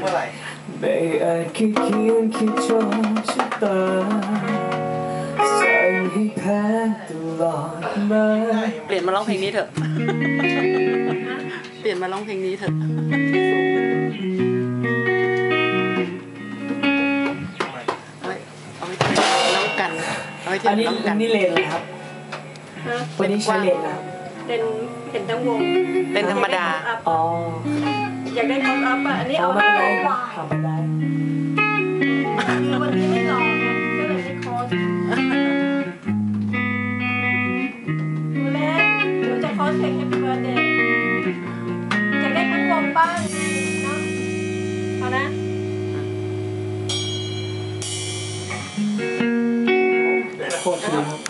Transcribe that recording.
ไม่อาจคิดเคียงคิดโชคชะตาสั่งให้แพ้ตลอดมาเปลี่ยนมาร้องเพลงนี้เถอะเปลี่ยนมาร้องเพลงนี้เถอะเอาไว้น้องกันเอาไว้ที่น้องกันนี่เลนเลยครับวันนี้ใช้เลนนะครับเห็นทั้งวงเล่นธรรมดาอ๋ออยากได้คอสอัพอ่ะอันนี้เอาไม่ได้ทำไม่ได้วันนี้ไม่ลองไงก็เลยไม่คอสดูแลเดี๋ยวจะคอสเพลง Happy Birthday อยากได้ทั้งวงบ้างเนาะเอานะโคตรดีครับ